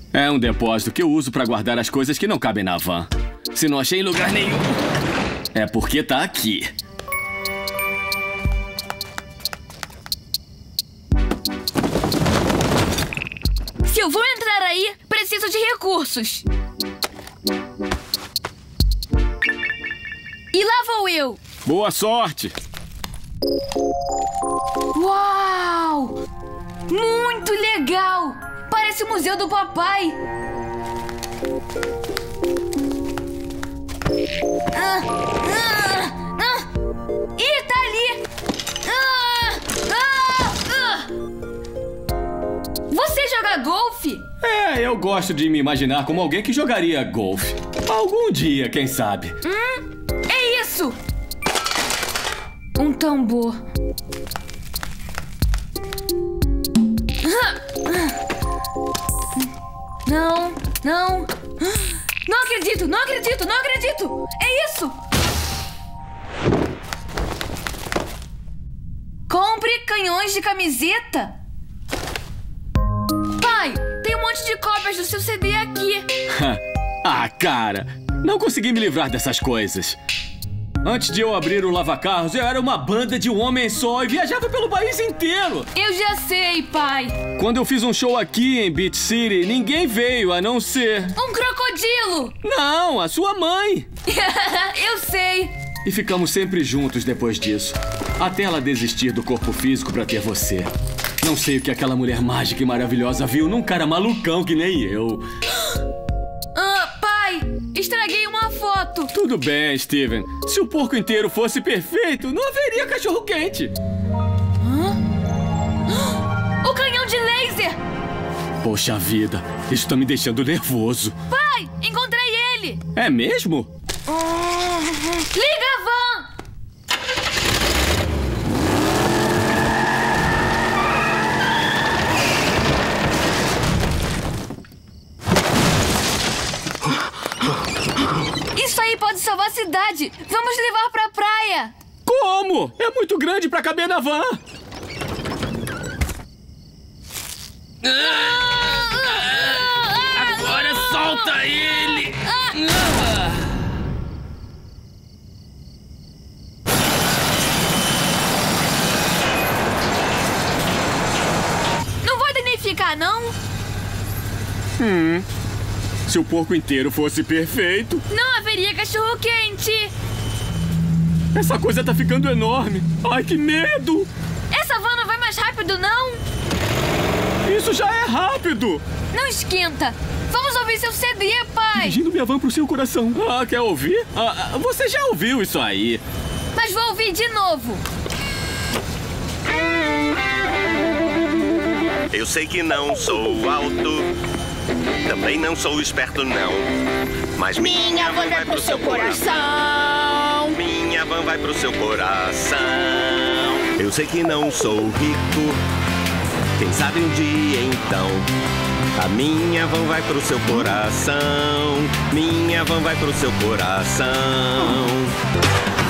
É um depósito que eu uso pra guardar as coisas que não cabem na van. Se não achei em lugar nenhum, é porque tá aqui. Se eu vou entrar aí, preciso de recursos. E lá vou eu. Boa sorte! Uau! Muito legal! Parece o museu do papai. Ih, tá ali! Você joga golfe? É, eu gosto de me imaginar como alguém que jogaria golfe. Algum dia, quem sabe? É isso! Um tambor. Não, não. Não acredito, não acredito, não acredito! É isso! Compre canhões de camiseta. Pai, tem um monte de cópias do seu CD aqui. Ah, cara, não consegui me livrar dessas coisas. Antes de eu abrir o lava-carros, eu era uma banda de um homem só e viajava pelo país inteiro. Eu já sei, pai. Quando eu fiz um show aqui em Beach City, ninguém veio a não ser... Um crocodilo! Não, a sua mãe. Eu sei. E ficamos sempre juntos depois disso. Até ela desistir do corpo físico pra ter você. Não sei o que aquela mulher mágica e maravilhosa viu num cara malucão que nem eu. Pai, estraguei uma foto. Tudo bem, Steven. Se o porco inteiro fosse perfeito, não haveria cachorro-quente. O canhão de laser! Poxa vida, isso tá me deixando nervoso. Pai, encontrei ele! É mesmo? Liga a van! Isso aí pode salvar a cidade! Vamos levar pra praia! Como? É muito grande pra caber na van! Agora solta ele! Não vai danificar, não? Se o porco inteiro fosse perfeito... Não haveria cachorro-quente! Essa coisa tá ficando enorme! Ai, que medo! Essa van não vai mais rápido, não? Isso já é rápido! Não esquenta! Vamos ouvir seu CD, pai! Dirigindo minha van pro seu coração. Ah, quer ouvir? Você já ouviu isso aí? Mas vou ouvir de novo! Eu sei que não sou alto, também não sou esperto, não. Mas minha van vai pro seu coração. Minha van vai pro seu coração. Eu sei que não sou rico, quem sabe um dia então. A minha van vai pro seu coração. Minha van vai pro seu coração.